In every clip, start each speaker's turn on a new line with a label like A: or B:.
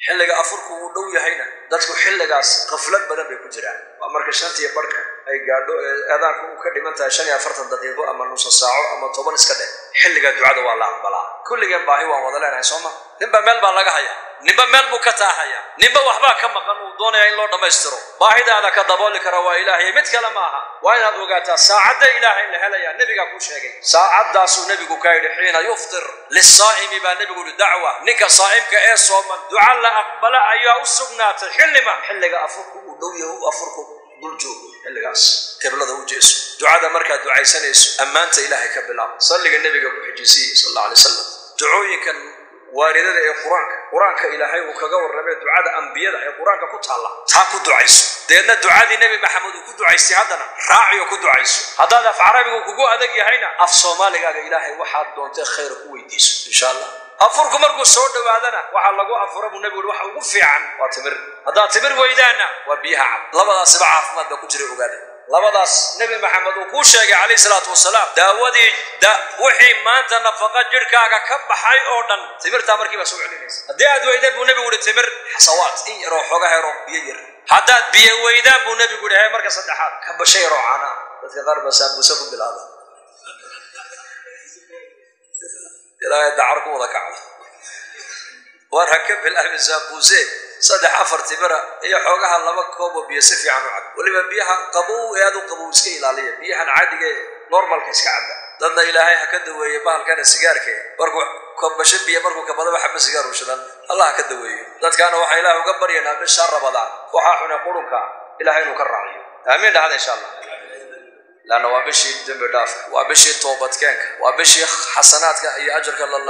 A: xilliga afurku uu dhow yahayna dadku xilligaas qaflad badan bay ku jiraan waa marka shantii barka ay gaadho aadaanku uu ka dhimantahay 45 daqiiqo ama nus saaco ama 10 iska dhe xilliga ducada waa la aqbalaa kulligan baahi waan wada leenahay Soomaa ninba meel baa laga hayaa ninba meel buu ka taahaya ninba waxba ka maqan uu doonaya in loo dhameystiro baahidaada ka dabooli kara waa Ilaahay mid kale ma aha waa inaad ogaataa saacada Ilaahay la helaya nabiga ku sheegay saacadaas uu nabigu ka yiri xiina yuftir lis-saa'imi ba nabigu dacwa ninka saa'imka ee sooman duca la aqbala ayaa u sugnaatay xilliga afurku uu dhow yahay afurku dul joogo xilligaas qiblada u jeeso ducada marka ducaysanayso amaanta Ilaahay ka bilaab salliga nabiga ku xijisay sallallahu alayhi wasallam ducooyinkan waaridada ee quraanka Ilaahay uu kaga warramay ducada anbiyada ee quraanka ku taala taa ku ducayso deedna ducadii nabi maxamed uu ku ducaystay hadana raaciyo ku ducayso hadaad af carabiga kugu adag yahayna af Soomaaliga Ilaahay waxaad doontay khayr ku weydiiso insha Allah afurku markuu soo dhawaadana waxa lagu afurabu nabigu waxa ugu fiican waa timir hadaa timir weydaana waa biyaha labadaas caafimaad ku jira ogaada labadaas nabi maxamed uu ku sheegay kaleey salaatu wasalaam daawadii wixii maanta nafaqa jirkaaga ka baxay oo dhan timirta markii ba soo celinaysa hadii aad weyday buu nabigu yiri timir xasawaat in yaro xoga hero biyo yar hadaad biyo weydaan buu nabigu yiri marka saddexaad ka bashay roocana dadka qaar ba saabuusa ku bilaada ilaahay dacarku wada kacay war hakab al saabuuse saddex afar timira iyo xogaha laba koob oo biyo si fiican u cad waliba biyaha qabow ee aad u qabow iska ilaaliya biyahan caadiga normalka iska cad dadna Ilaahay ha ka daweeyo bahalkan sigaarka markuu kobasho biyo markuu ka badaba xabba sigaar u shidan Allah ka daweeyo dadkana waxa Ilaahay uga baryanaa bisha Ramadaan waxa xuna qurunka Ilaahay inuu ka raaciyo aamin dhahada insha Allah لأنه وابشي دم بدافع وابشي توبة كانك وابشي حسناتك أي أجرك لله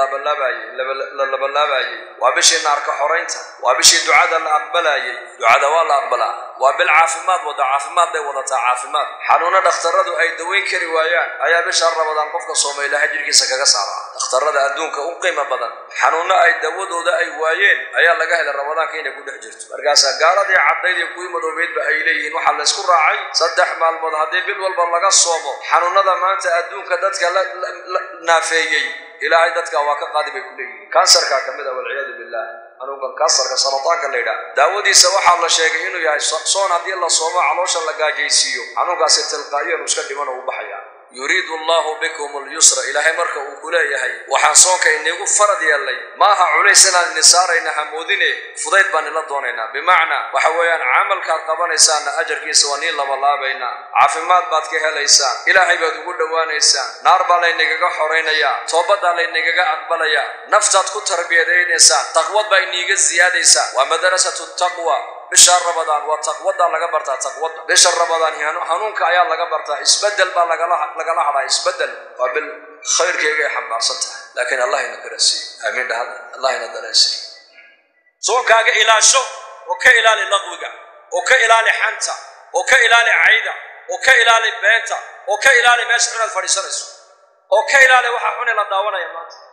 A: بالله وابشي نارك حرينته وابشي دعاء الله أقبله دعاء والله أقبله وبالعافمات وضعافمات وضعافمات حنونا اختردوا أي دوين كروايان أي بشهر رمضان قفك صوم إلى هجرك سكك سارة اخترد أدونك أقيم بدن حنونا أي دودوا ذا أي وايين أي الله جهل رمضان كين يكون حجرت مرجاسا قال دي عبدي يقوي مدوبيت بأيليه نوحل يسكر راعي صدح مع المذهبي بالبلغ الصوم حنونا ذا ما أنت أدونك دتك نافيي إلى عدتك واقع قادم كله كانسر كمذا والعياذ بالله أنا أقول كانسر كسرطان كليدا داودي سواح الله شيء إنه يا صون هذه الله صوم علوش الله جايسيو أنا قاس تلقائيا وسكت من وبحيا يريد الله بكم اليسر إلى مركب وكلية هي وحصونك إنه يقول فرد يلي ما عليه سنة النسار إنها مودينة فضيت بان الله دوننا بمعنى وحويان عمل كقبان إنسان أجر كيس ونيل الله بينا عافمات بعد كهلا إنسان إلهي بيقول دوان إنسان نار بالله إنك حرين يا توبة على إنك أقبل يا نفتات كتربية دين إنسان تقوى بينك زيادة إنسان ومدرسة التقوى بشهر رمضان وتقوى لغا برتا تقوى بشهر رمضان هنونك ايا لغا برتا اسبدل با لغا هدا اسبدل وبالخير كيغا حماسنته لكن الله ينكرسي امين الله ينكرسي سوكاغا الى شو وكا الى لغوغا وكا الى حنتا وكا الى عيدا وكا الى بنتا وكا الى ماشحن الفريسرس وكا الى وحا خن لا داونيا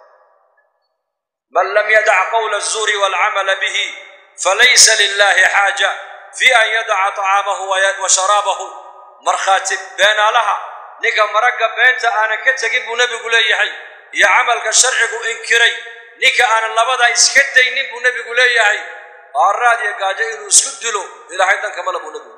A: من لم يدع قول الزور والعمل به فليس لله حاجة في أن يدع طعامه وشرابه مرخاتب بين لها نيكا مرقب بينتا أنا كتجيب نبي قولي هي يا عملك الشرعي إنكري نيكا أنا لبدا إسكدي نبي نبي قولي هي أراد يقاجي إنه اسكدلو إلى حيث كمال أبو نبي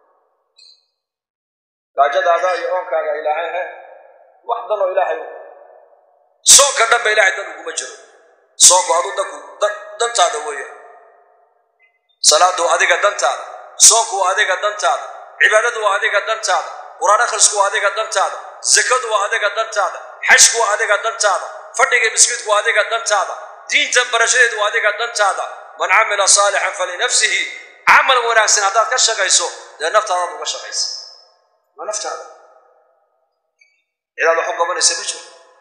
A: قاجد هذا يوم كاجا إلى هاي وحدنا إلى هاي سوق كذب إلى حيث نقوم بجرو سوق هذا دم تادوية صلاة أديك دنتاد صوم أديك دنتاد عبادة أديك دنتاد قرآن خلص أديك دنتاد زكاة أديك دنتاد حج أديك دنتاد فردك مسكت أديك دنتاد دين تبرشيد أديك دنتاد من عمل صالحا فلنفسه عمل وناسين هذا كشغيسو لنفط هذا كشغيس ما نفط هذا إذا حق من يسبيشه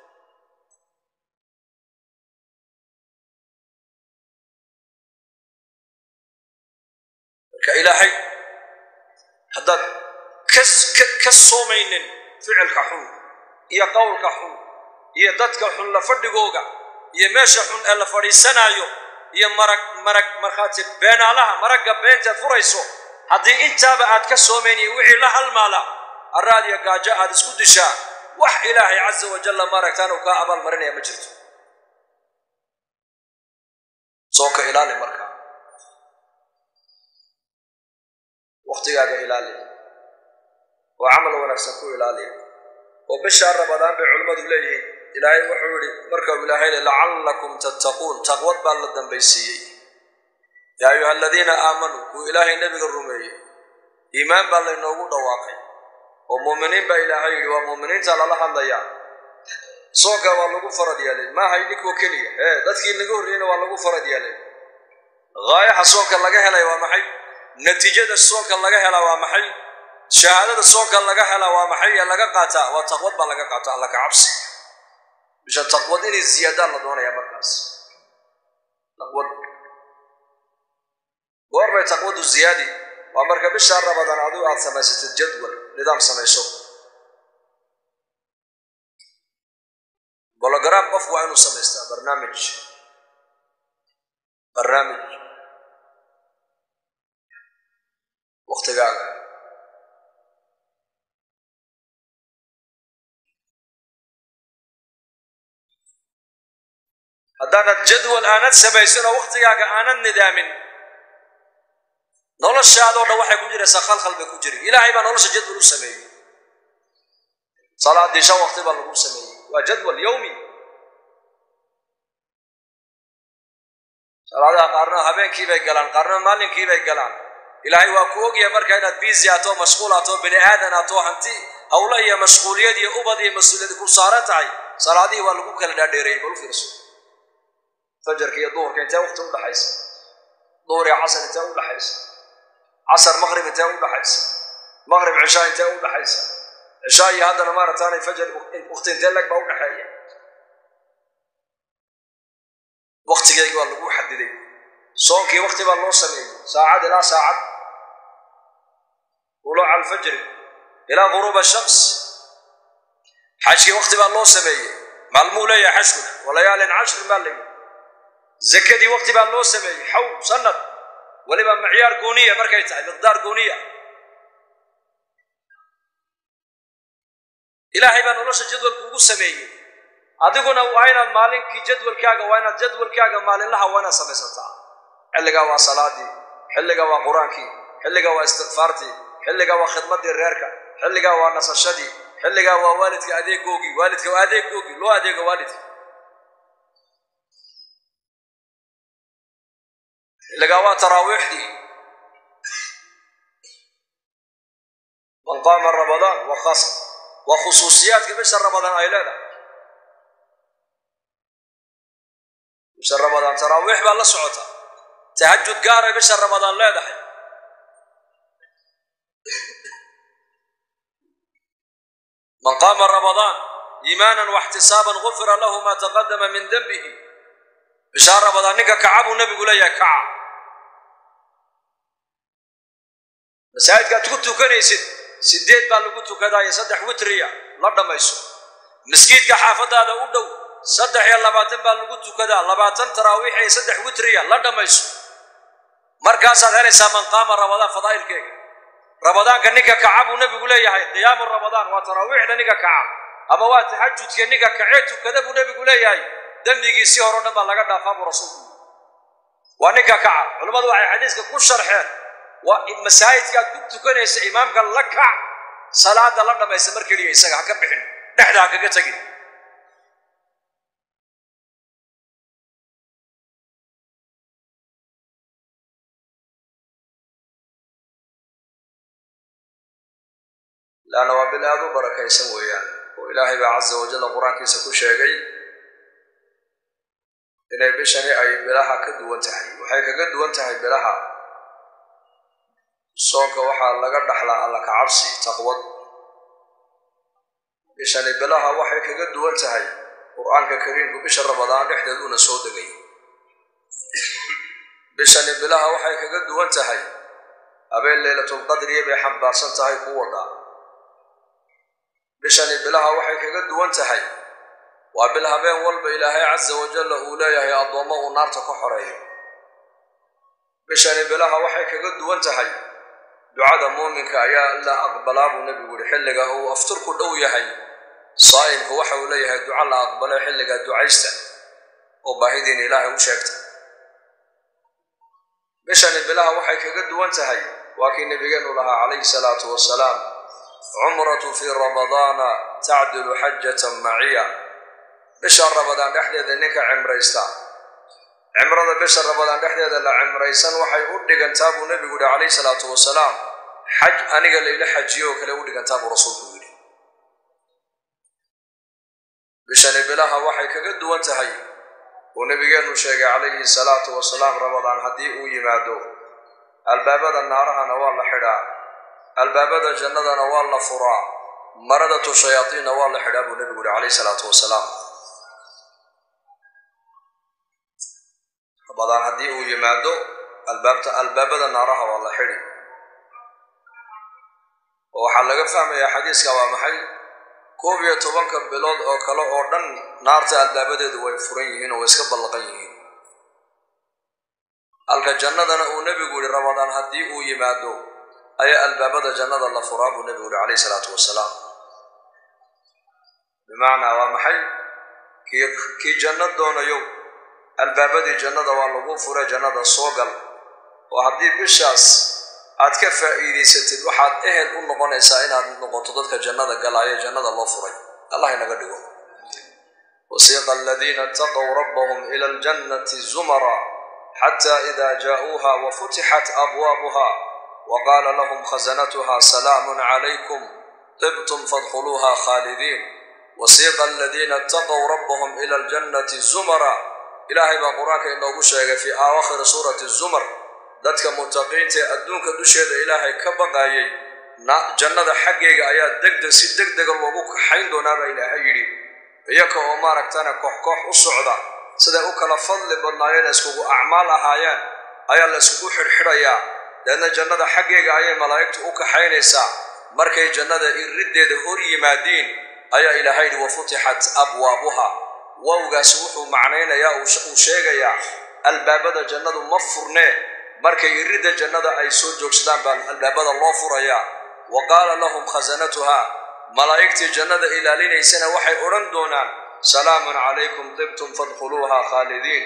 A: كإلهي هذا كالصومين فعل كحون يا قول كحون يا ضد كحون لفرد جوجا يا ماشي حون ألا فريسنايو يا مرخاتب بين علىها مرق بين تفريسو هذه أنت بعد كالصومين وعي لها المالا الراديو جاء هذا سكود شاء وح إلهي عز وجل مركتان وكأبل مرني مجرد صوك إلهي مركا waqtigaaga ilaali oo camal wanaagsan ku ilaali oo bisha Ramadaan bay culimadu leeyihiin ilaahay wuxuu yiri marka ilaahay la'allakum tattaquun taqwad baa la dambaysiiyay yaa ayyuhalladheena aamanu ku ilaahay nabiga rumeeyay iimaan baa la inoogu dhawaaqay oo muuminiin baa ilaahay yiri waa muuminiinta la hadlaya soonka waa lagu farad yeelay ma haydiko kaliya dadkii naga horreeyna waa lagu farad yeelay غاية صوك اللقاء هلا ومحي نتيجة صوك اللقاء هلا ومحي شهادة صوك اللقاء هلا ومحي اللقاء قاتا وتقوض باللقاء قاتا لك عبس مش التقوض إني الزيادة لدونا يا مركز تقوض واربع تقوض الزيادة ومركب الشهر رمضان عدو على سماسة الجدول نظام سماسو بلغرام قفوا عنه سماسة برنامج وقت قاعد هذا الجدول أنا سبعين وقت قاعد أنا الندام نقول الشهادة ولا واحد كوجري سخال خلبي كوجري إلى عيبان نقول الجدول السمعي صلاة ديشا وقت بالله السمعي وجدول يومي صلاة قارنا هبين كيف يقلان قارنا مالين كيف يقلان إلهي وأكوج يا مركا إن بيزي أتو مشغول أتو بني آدم أتو هنتي أولا يا مشغولية دي أبدي مسؤولية كل صارت عي صلاة دي والله كل ده ديري بقول في رسول فجر كي الظهر كان تاوخ ولا حيس ظهر يا عصر انت ولا حيس عصر مغرب انت ولا حيس مغرب عشاء انت ولا حيس عشاء هذا مرة ثانية فجر وقتين لك بقول حاجة وقت كده يقول الله حددي صومك وقت بالله سمي ساعة لا ساعة طلوع الفجر إلى غروب الشمس حاجة وقت بالله سمي معلمولة يا حشنا وليال 10 مالي زكدي وقت بالله سمي حو سند ولما معيار قونية مركيتها مقدار قونية إلهي بان الله جدول كوكو سمي adiguna waa inaad maalinkii jadwalkaaga waa inaad jadwalkaaga maalinlaha waana samaysataa xilliga waa salaadii xilliga waa quraankii xilliga waa istighfaartii xilliga waa khidmadii reerka xilliga waa nasashadii xilliga waa waalidka adeegoogii loo adeego waalidka xilliga waa taraawiixdii man qaama ramadaan wa khusuusiyaadka bisha ramadaan ay leedahay بشهر رمضان تراويح بالله سعوتا تهجد قاري بشهر رمضان لا دحي من قام رمضان إيمانا واحتسابا غفر له ما تقدم من ذنبه بشهر رمضان نكا كعب والنبي يقول يا كعب مساعد قاعد تقول كنيسة سديت بالقوت كذا يصدح وتريا لا دميسو مسكيت كحافظ هذا ودو صدح يا لباتن بالقوت كذا لباتن تراويح يصدح وتريا لا دميسو مركز هذا سامن قام رمضان فضائل كيك رمضان كنيكا كعب والنبي يقول يا قيام رمضان وتراويح ذنيكا كعب أما وقت تهجد كنيكا كعيت وكذا والنبي يقول يا دمجي سيهرنا بالله قد أفهم رسول ونيكا كعب علماء واحد حديث كل شرحين والمساجد كنت كنيس إمام قال لك صلاة الله لما يسمر كليه يسقى كبحن نحن كجتجي لأن وبالله بركة يسوي يعني وإلهي عز وجل القرآن كيسكو شيء إن بيشني أي بلاها كد وانتهي وحيك كد وانتهي بلاها صونك وحا لقد دحلا على كعبسي تقوى بيشني بلاها وحيك كد وانتهي قرآن كريم بشر رمضان يحدثون سودقي بيشني بلاها وحيك كد وانتهي أبين ليلة القدر يبي حبار سنتهي قوة بشان بلاها وحي كقد وانتهي وبالها بين والب إلهي عز وجل أولياء يا أضوما ونار تكحريه بشان بلاها وحي كقد وانتهي دعاء مؤمنك يا الله أقبل أبو نبي يقول حلقة أو أفترك الأوية هي صائم كوحي أولياء دعاء الله أقبل حلقة دعايسته وباهدين إلهي وشاكته بشان بلاها وحي كقد وانتهي وكي نبينا لها عليه الصلاة والسلام عمرة في رمضان تعدل حجة معية بشهر رمضان دحديد إنك عمريستا عمرة بشهر رمضان دحديد لا عمريسان وحي أدق أنتابو نبي عليه الصلاة والسلام حج أنيق الليلة حجيو كلا أدق أنتابو رسولك بشان بلاها وحي كقد وانتهي ونبينا شيخ عليه الصلاة والسلام رمضان هدي ويمادو الباب النار نوال حدا الباب الجنة نوال فرا مردة الشياطين نوال حدا النبي عليه الصلاة والسلام رمضان هدي ويمادو الباب النار نوال حدا وحلق فهم يا حديث كوامحي كوبيا توبانك بلاد أو كلا أردن نارت الباب ده ويفرين ويسكب اللقين halka jannadana uu nabigu yiri ramadaan hadii uu yimaado ay albaabada jannada la furaa buu nabigu yiri alayhi salaatu wasalaam bimaana waa maxay ki jannad doonayo albaabada jannada waa lagu furaa jannada soo gal oo hadii bishaas aad ka faa'iideysatid waxaad ehel u noqonaysaa inaad noqoto dadka jannada galaya jannada loo furay allah inaga dhigo wasiqa alladheena taqaw rabbahum ila aljannati zumara حتى إذا جاءوها وفتحت أبوابها وقال لهم خزنتها سلام عليكم طبتم فادخلوها خالدين وسيق الذين اتقوا ربهم إلى الجنة زمرا إلهي بقراك إنه شيء في آخر سورة الزمر ذاتك متقين تأدونك دشيد إلهي كبقاي جنة حقيقة آيات دقدق سيدقدق اللوبوك حين دونابا إلهي يري إياك أمارك تانا كوح الصعدة sida u kala fadli badnaayeen isku acmaal ahaayeen ayaa la isku xirxiraya dadna jannada xageega ay malaa'iktu u kaxaynaysa markay jannada irideeda hor yimaadeen ayaa ilaahay wa futihat abwaabuha wawgaas wuxuu macnaynayaa uu sheegaya albaabada jannadu ma furne markay irida jannada ay soo joogsadaan baan albaabada loo furaya wa qala lahum khazanatuha malaa'ikti jannada ilaalinaysana waxay oran doonaan سلام عليكم طبتم فادخلوها خالدين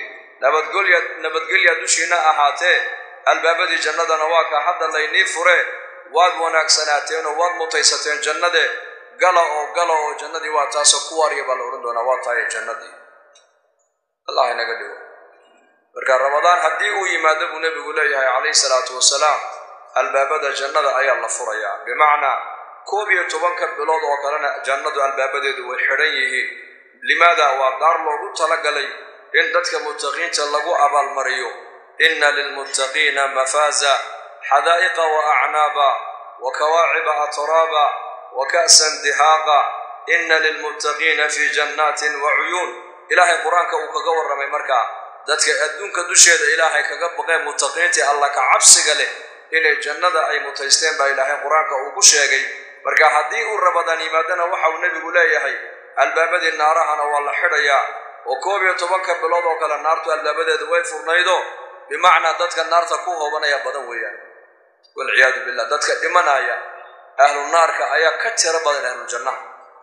A: نبدقل دوشينا أهاته الباب دي جنة نواكا حتى الليني فره واد وناك سناتين واد متيستين جنة قلعوا جنة دي واتاسا كواري بالورندو نواتاي جنة دي الله ينقدره بركان رمضان هديئو يمادبو نبي قولي عليه الصلاة والسلام الباب دي جنة أي الله فريا بمعنى كوبية تبانك بلاد وقالنا جنة الباب دي وحرينيهين لماذا ودار لوغو تلغلي ان ددك متقين لغو ابال مريو ان للمتقين مفازا حدائق واعنابا وكواعب اترابا وكأسا دهاقا ان للمتقين في جنات وعيون الهي قرانك او كغا ورمي marka dadka adduunka dusheeda ilaahay kaga baqay mutaqinti allah ka cabsiga leh inay jannada ay mutaysteen ba ilaahay quraanka uu ku sheegay marka hadii uu rabadaan yimaadana waxa uu nabigu leeyahay البابدي النارها ولا حريا وكوبية تبكر بلاد وكلا النار البابدي دوي فرنايدو بمعنى دتك النار تكون هو بنا يبدويا والعياذ بالله دتك إيمانيا أهل النار كأيا كتير بدن أهل الجنة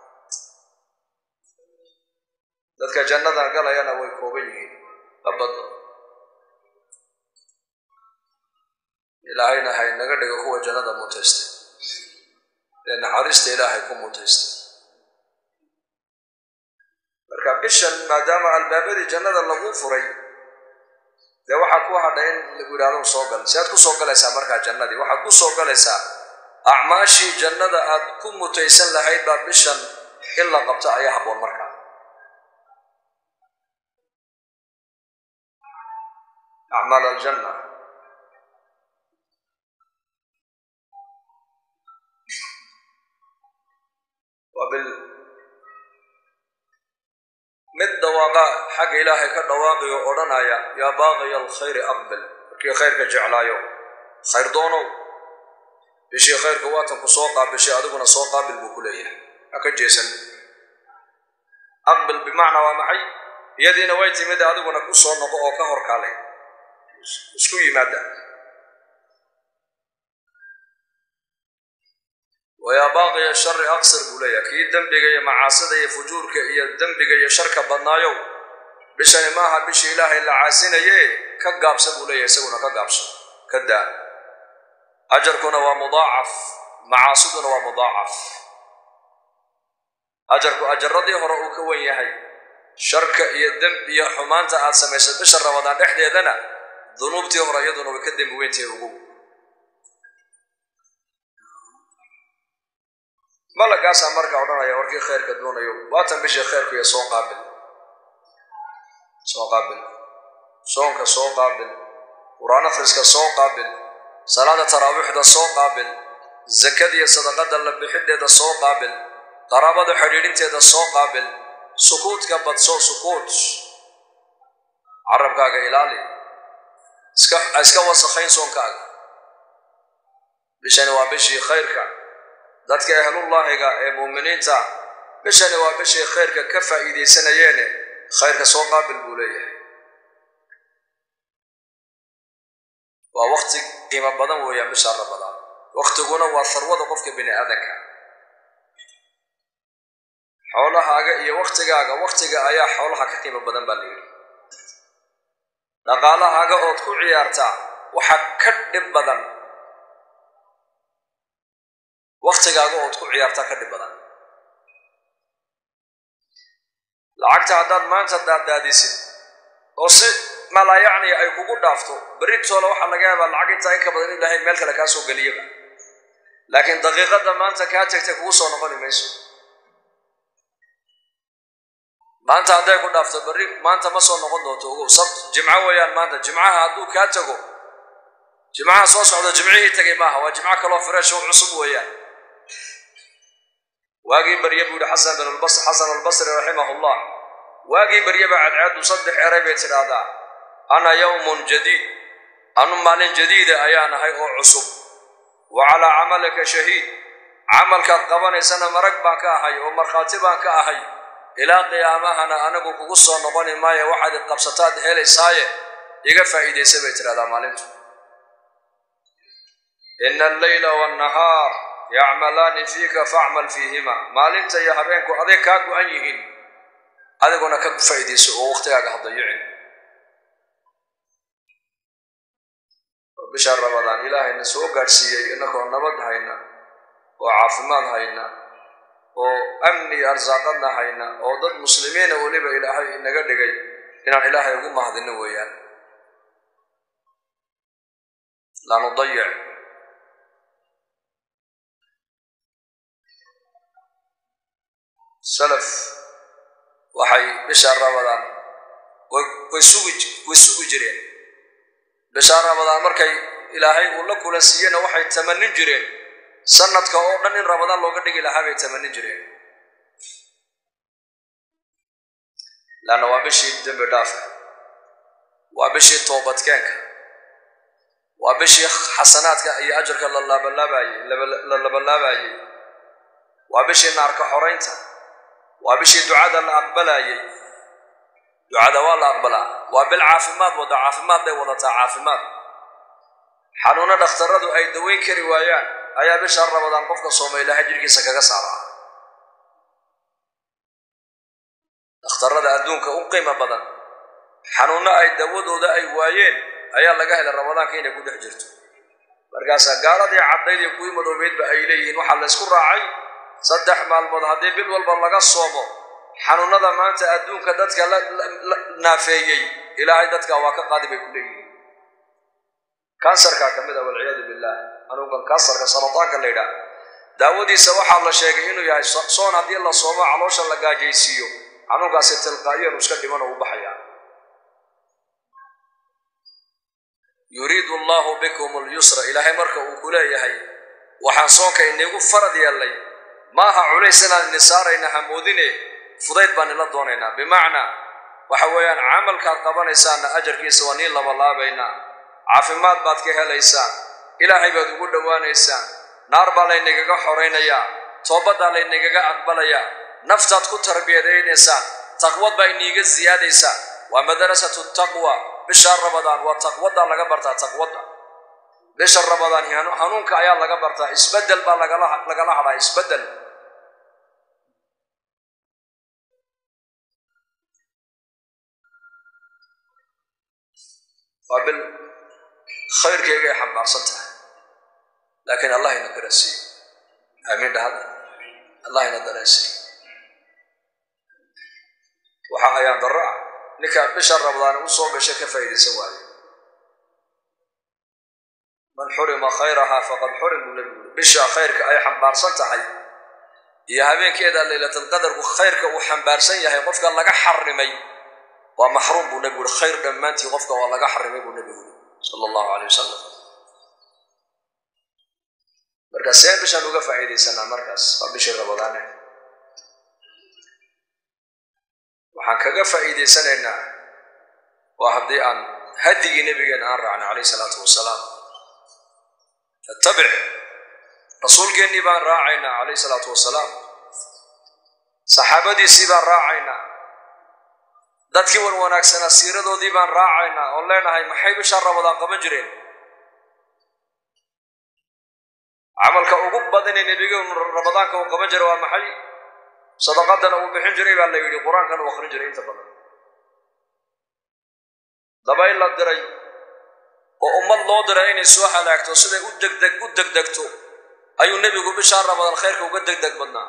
A: دتك جنة قال يا نوي كوبيه أبدا إلهي نهاي نقدر هو جنة متست لأن حريست إلهي كم متست marka bishan maadaama albaabada jannada lagu furay de waxa ku hadhayn lagu yiraahdo soo gal si aad ku soo galaysaa marka jannadii waxa ku soo galaysaa acmaashi jannada aad ku mutaysan lahayd ba bishan in la qabto ayaa haboon marka acmaal aljanna wabil mid dawaaqa xaq ilaahay ka dhawaaqayo oranaya ya baaqi alkhayr aqbal kii khayrka jeclaayo khayr doono bishii khayrka waatan ku soo qaabishay adiguna soo qaabil buu ku leeyahay aka jeesan aqbal bimaana waa maxay yadiina way timid adiguna ku soo noqo oo ka hor kaalay isku yimaada ويا باغي الشر أقصر بوليا كي دنبغي معاصده يفجورك يا دنبغي شرك بدنايو بشان ماها بش إله إلا عاسين يه كقابس بوليا يسونا كقابس كدا أجركنا ومضاعف معاصدنا ومضاعف أجر رضي هرؤوك ويهي شرك يدم يا حمانة آد سميسة بشر رمضان إحدى يدنا ذنوبتي هرأيضنا ويكدم وينتي وقوم مالا قاسا مركا ودانا يا وركي خير كدونا يوم واتن بشي خيرك يا صون قابل صونك صون قابل قرآن فرسك صون قابل صلاة تراويح دا صون قابل زكاة يا صدقة دا بحد دا صون قابل قرابة دا حريرين دا صون قابل سكوت كبت سكوت عرب كاغا إلالي اسكا وسخين صون كاغا بشان وابشي خيرك dadka ahlullaahiga ee muuminiinta bishani waa bishii khayrka ka faa'iideysanayeen khayrka soo qaabil buu leeyahay waa waqti qiimo badan weeyaan bisha Ramadaan waqtiguna waa sarwada qofka bini aadanka xoolahaaga iyo waqtiga ayaa xoolaha ka qiimo badan baa leeyahay dhaqaalahaaga oo ku ciyaartaa waxa ka dhib badan waqtigaaga oo ku ciyaarta ka dhib badan lacagta hadaad maanta daadisid oo si mala yaani ay kugu dhaafto beritoona waxa laga yaabaa lacag inta ka badan Ilaahay meel kale ka soo galiyaba laakiin daqiiqada maanta ka tagtay kugu soo noqon mayso maanta haday ku dhaafto bari maanta ma soo noqon doonto ugu sabt jimca weeyaan maanta jimcaha haduu ka tago jimcaha soo socdo jimcihii tagay maaha waa jimca kale oo fresh oo cusub weeyaan واجي بريبو حسن البصري رحمه الله واجي بريبو عد وصدح عربية هذا أنا يوم جديد أنا مال جديد أيانا هاي عصب وعلى عملك شهيد عملك قبل سنة مركبا كاهي ومرخاتبا كاهي إلى قيامها أنا قصة نبني ماي واحد القبصتات هلي ساية يقف إيدي سبيت هذا مالنتو إن الليل والنهار يعملان فيك فاعمل فيهما مالنت يا habeenku adeeg ka go'an yihiin adiguna ka faa'iideyso oo waqtigaaga hadayicin bisha Ramadaan Ilaahayna soo gaarsiiyay inagoo nabad hayna oo caafimaad hayna oo amni arsaaqadna hayna oo dad muslimiin oo waliba Ilaahay inaga dhigay inaan Ilaahay ugu mahadino weeyaan la nudayic سلف waxay bisha Ramadaan way sugi jireen bisha Ramadaan markay Ilaahay uu la kula siiyana waxay tamanin jireen sanadka oo dhan in Ramadaan looga dhigi lahaa bay tamanin jireen lana waa bishii dambi dhaaf waa bishii toobadkeenka waa bishii xasanaadka iyo ajarka la labalaabayay waa bishii naarka xoreynta وابشي دعاء الله أقبله دعاء الله أقبله وبالعافمات وضعافمات ده وضع عافمات حنونا دختردو أي دوين كروايان أيا بشهر رمضان قفك صومي لا هجرك سكاك سارا دخترد أدونك أقيم بدن حنونا أي دودو ده أي وايين أيا لقاه لرمضان كين يكون حجرته برقاسا قال دي عدد يكوي مدوبيت بأيليه وحل اسكو راعي صدح maalmood hadii bil walba laga soomo xanuunada maanta adduunka dadka la naafeeyay ilaahay dadka waa ka qaadi bay ku leeyihiin kansarka kamida wal ciyaad billah anugan kansarka sarataanka leeyahay daawadiisa waxa la sheegay inuu yahay soon hadii la soomo caloosha la gaajaysiyo anugaasi tilqaayan iska dhiman oo baxaya yuriidu Allahu bikum al-yusra ilaahay marka uu ku leeyahay waxa soonka inagu farad yeelay maaha culeysana nisaarayna hamoodine fudayd baan la doonaynaa bimaana waxa weeyaan amalka qabanaysan ajarkiisa waa in laba laabayna caafimaad baad ka helaysaan ilaahay baad ugu dhawaanaysaan naar baa la inaga xoreynaya toobada la inaga aqbalaya naftaad ku tarbiyadeynaysan taqwad baa inaga ziyaadaysa waa madrasatu taqwa bisha Ramadaan waa taqwada laga bartaa taqwada bisha Ramadaan hanuunka ayaa laga bartaa isbedel baa laga hadaa isbedel qabil khayrkayga xambaarsantahay لكن الله ينقرسي آمين هذا الله ينقرسي وحا أيام ضراء نكا بشر رمضان وصوم بشكل فايدة سوالي من حرم خيرها فقد حرم بشا خيرك أي حنبار صنتحي يا هبين كذا ليلة القدر وخيرك وحنبار سنيا هي قفك الله حرمي ومحروم بنبي الخير دمانتي قفك والله حرمي بنبي صلى الله عليه وسلم مركز سين بشان uga faa'iideysana markaas bishii Ramadaan waxaan kaga faa'iideysanaynaa waa hadii aan hadigii nabigeena aan raacno alayhi salaatu wasalaam tattabi rasuulkeennii baan raacaynaa alayhi salaatu wasalaam saxaabadiisii baan raacaynaa dadkii wanaagsan asiiradoodii baan raacaynaa oo leenahay maxay bisha Ramadaan qaban jireen عملك أوجب بدن النبي رمضان كان قبل جروا محي صدقاتنا وبحين جري بالله يقول القرآن كان وخرج جري أنت بدن دبائل لا دري وأم الله درين السواح على أكتوسده ودك دكتو أيو النبي يقول بشهر رمضان خير كوجد دك بدنا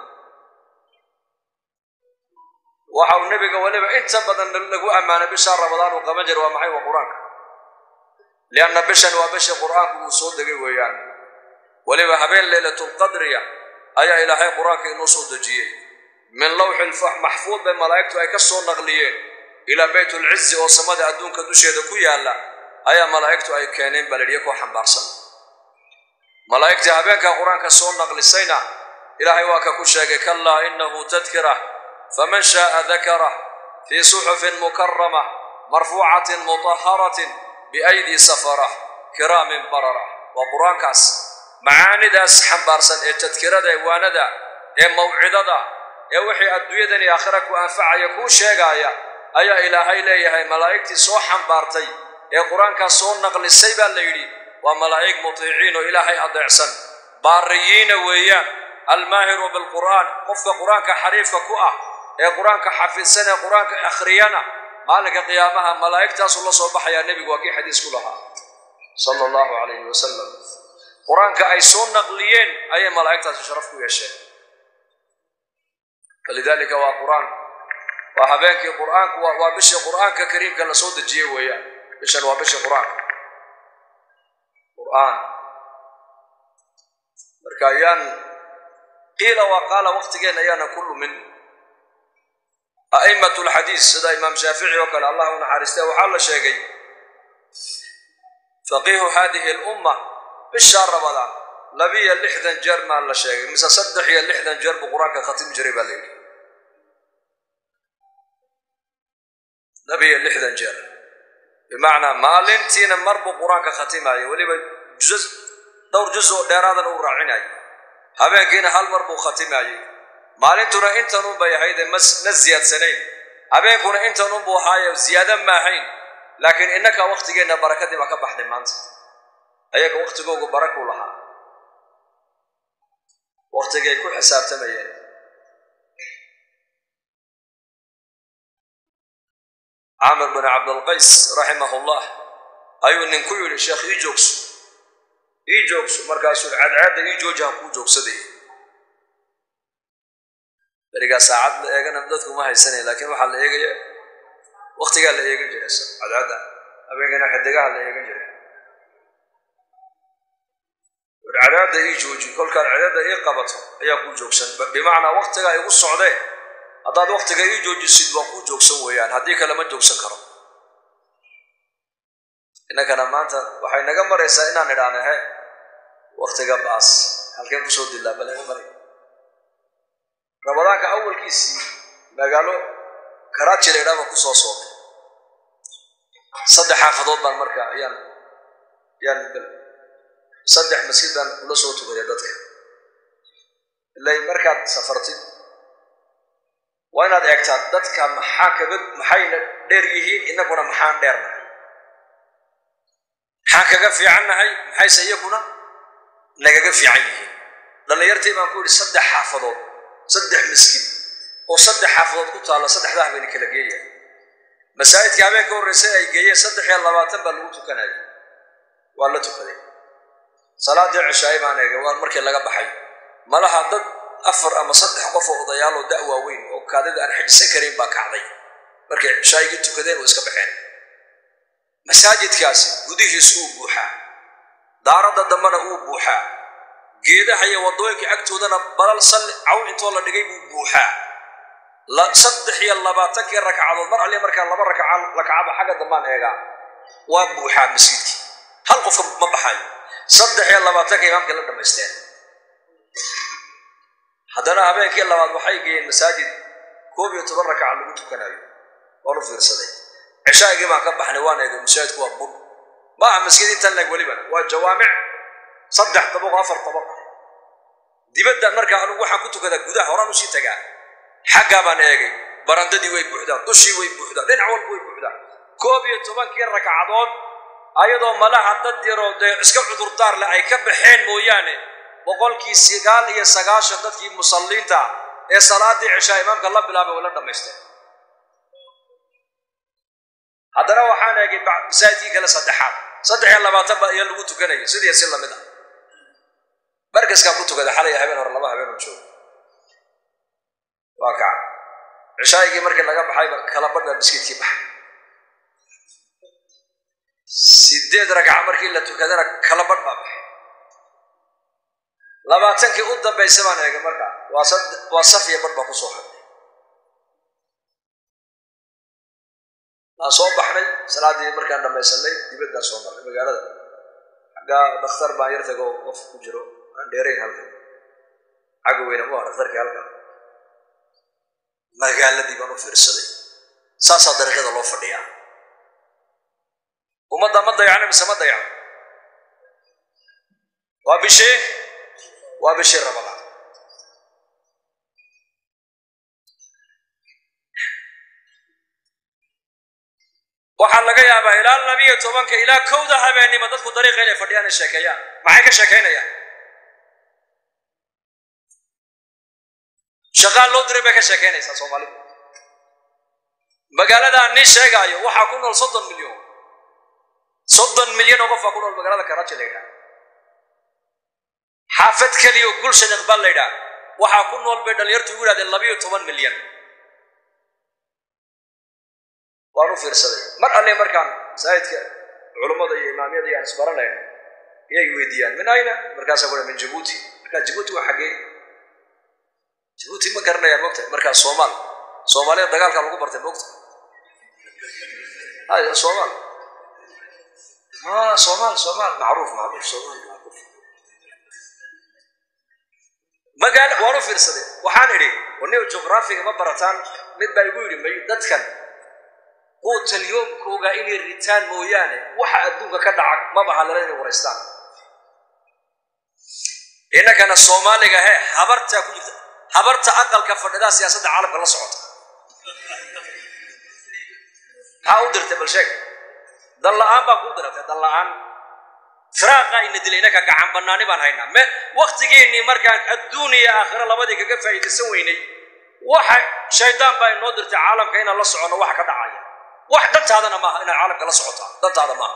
A: وحاول النبي قال لي أنت بدن لقوا أمانة بشهر رمضان وقبل جروا محي وقرآن لأن بشر وبشر قرآن وصود دقيقة ولما هبين ليلة القدر أي إلهي قرآن نصود دجيه من لوح محفوظ بملائكته أي كسر نغليين إلى بيت العز وصمد أدون كدوشي دكويا لا أي ملائكته أي كانين بلديك وحنبارسن ملائكته هبين كقرآن كسر نغلسينا إلهي واككوشاك كلا إنه تذكره فمن شاء ذكره في صحف مكرمة مرفوعة مطهرة بأيدي سفرة كرام بررة وقرآن كاس معاني داس حنبارسن التذكرة ديواندا موعدة وحي الدنيا آخرك وأنفع يكون شيئا أي إلهي ليه ملائكتي صو حنبارتي القرآن كصون نقل السيبة الليلي وملائك مطيعين إلهي أضعسن باريين ويان الماهر بالقرآن قفك قرآن كحريف كوئة القرآن كحفظ سنة القرآن كأخريانا مالك قيامها ملائكتي صلى الله صباح يا نبي وكي حديث كلها صلى الله عليه وسلم قرآن كأي صون نقليين أي ملائكة تشرفوا يا شيخ فلذلك هو قرآن وهبانك قرآن وبش قرآن ككريم كلا صوت الجيه ويا بشر وبش قرآن بركايان قيل وقال وقت جينا أيانا كل من أئمة الحديث هذا إمام شافعي وقال الله ونحارسته وحال شيء فقيه هذه الأمة بالشهر رمضان لبي اللحدا جر ما الله شيء مثل صدح يا اللحدا جر بقرآن ختم جريب الليل لبي اللحدا جر بمعنى ما لنتين مر بقرآن ختم عليه ولي جزء دور جزء درادا أو راعينا هبين كنا هل مر بختم عليه ما لنتنا أنت نبي هيدا نزياد سنين هبين كنا أنت نبو هاي زيادة ما حين لكن إنك وقت جينا بركة ما كبح دمانت أيك وقت جوجو بركة لها وقت جاي كل حساب تميل عامر بن عبد القيس رحمه الله أيو إن كل الشيخ يجوكس مركز العاد يجوجها كوجوكس دي برجع ساعات لأجا نبدأكم ما هي سنة لكن وحال لأجا وقت قال لأجا جلسة عاد أبي أنا حد قال لأجا جلسة العداد يجوج كل كان العداد يقبضه يكون جوكسن بمعنى وقت جاي يقص عليه هذا وقت جاي يجوج يصيد وكون جوكسن ويان هذيك لما جوكسن كرم إنك أنا ما أنت وحين نجمر يسألنا نرانا هاي وقت جاء باس هل كيف بصوت الله بلا نجمر رمضان كأول كيسي قالوا كراتشي لنا وكسوسون صدق حافظات بالمركة يعني صدق مسجدا ولا صوت غيرتك اللي مركز سفرتين وين هذا أكتر دتك محاك محين ديريهين إنك كنا محان ديرنا حاكا في عنا هاي محي سيكونا نجا في عينه لأن يرتي ما نقول صدق حافظات صدق مسجد وصدق حافظات كنت على صدق ذهب إنك لجية مساعد كابين كور رسائل جية صدق يلا ما تنبل وتو كناي ولا تكذب salaadii cishaay baan eegay waan markii laga baxay malaha dad afar ama saddex qof oo odayaal oo da'wa weyn oo kaadida aan xidhisan karin baa kacday markii cishaayga tukadeen oo iska baxeen masaajidkaasi gudihiisu uu buuxaa daarada dambana uu buuxaa geedaha iyo wadooyinka agtoodana balal salli caw intoo la dhigay buu buuxaa la 23 rakacadood mar alle markaa 2 rakacaba xagga dambaan eegaa waa buuxaa masjidkii hal qof ma baxayo 23 imaamka la dhamaysteen haddana habeenkii labaad waxay geeyeen masaajid 12 rakac lagu tukanayo oo la fiirsaday cishaagii baan ka baxnay waan eegay masaajidku waa bur ma masjid inta lag waliba waa jawaamic 3 طبق 4 طبق dibadda marka anigu waxaan ku tukadaa gudaha horaan u sii tagaa xagga baan eegay barandadii way buuxdaa dushii way buuxdaa dhinac walba way buuxdaa 12 rakacadood ayadoo malaha dad yaroo iska cudurdaar leh ay ka baxeen mooyaane boqolkii 9 dadkii musalliinta ee salaadii cishaa imaamka la bilaabay wala dhamaysteen haddana waxaan eegay masaajidkii kale saddexaad 23 baa iyo lagu tukanayay sidii si lamid ah markaska ku tukada xalay habeen hore laba habeen oo joogo waa ka cishaayigii markii laga baxay kala badda miskiidkii baxay 8 rakac markii la tukadana kala badh baa baxay 20kii u dambeysay baan eegay marka waa safiya badh baa ku soo xaday soo baxnay salaadii markaan dhamaysanay dibadda soo maray magaalada xagga dhakhtar baa yartago qof ku jiro aan dheerayn halkan xagga weyna waa dhakhtarkii halkan magaaladii baan u fiirsaday saasaa dariiqada loo fadhiyaa ummadda ma dayacna mise ma dayacan waa bishii ramadaan waxaa laga yaabaa ilaa 12 ilaa 1 habeenimo dadku dariiqa inay fadhiyaan ay sheekeeyaan maxay ka sheekeynayaan shaqaal loo diray bay ka sheekeynaysaa Soomaalidu magaalada nin sheegayo waxaa ku nool 30 milyan oo qof ku nool magaalada Karachi leeyahay xaafad kaliya oo Gulshan Iqbal leeyahay waxaa ku nool bay dhalinyartu ugu yiraahdeen 12 milyan waanu fiirsaday mar alle markaan saayidka culimada iyo imaamiyada iyo isbaranayna iyay weydiyaan min ayna markaas ay min Djibouti marka Djibouti waa xagee Djibouti ma garanaya moogtay marka Soomaaliya dagaalka lagu bartay moogtay ay Soomaal معروف Soomaal magaal waanu fiirsaday waxaan idhi wanaag geographiga ma barataan mid baa igu yiri dadkan قوت اليوم كوغا إني الريتان موياني وحا أدوك كدعك ما بها لريني وريستان إنك أنا الصومالي هي حبرت أقل كفر دا سياسة العالم كلا صعود هاودرت بالشيء دلعان باقودرت دلعان فراغا إن دلينك كعم بناني بان هينا وقت جيني مركان الدنيا آخر لبدي كفا يتسويني وحا شيطان باين نودرت العالم كينا الله صعود وحا كدعايا واحد هذا ما إن العالم كلا صعوطة ضد هذا ما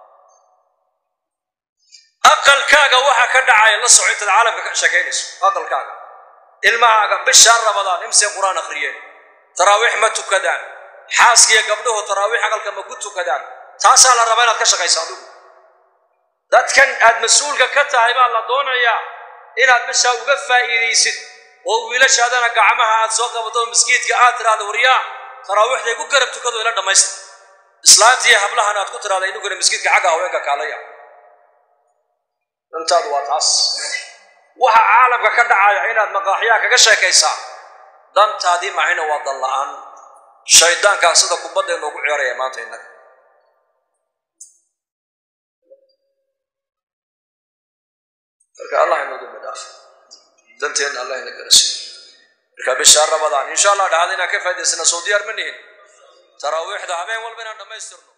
A: أقل كاجا واحد كدعاية لا صعوطة العالم كشكينس أقل كاجا الماء بالشهر رمضان امسك قرآن أخريين تراويح ما تكدان حاسكي قبله تراويح أقل كما قلت تكدان تاسع الربنا كشكي صادق ذات كان المسؤول ككتا هيبقى الله دونا يا إن بالشهر وقفة إليسد وويلش هذا نقعمها سوق بطول مسكيت كآتر هذا ورياء تراويح دي ku garab tukado ila dhamayst islaantii hablahan aad ku tiraada inuu gari miskiidka xaga haweenka kaalaya dantaadu waa taas waxa caalamka ka dhacaya inaad maqaaxiya kaga sheekaysaa dantaadii maahina waa dan la'aan shaydaanka sida kubadda inoogu ciyaaraya maanta innaga marka Allah inoo dhaaf danteena Allah ina garasiyo بشهر رمضان إن شاء الله هذا كيف هذا سنة سعودية منهن تراويح ده همين والبنا دميسترنو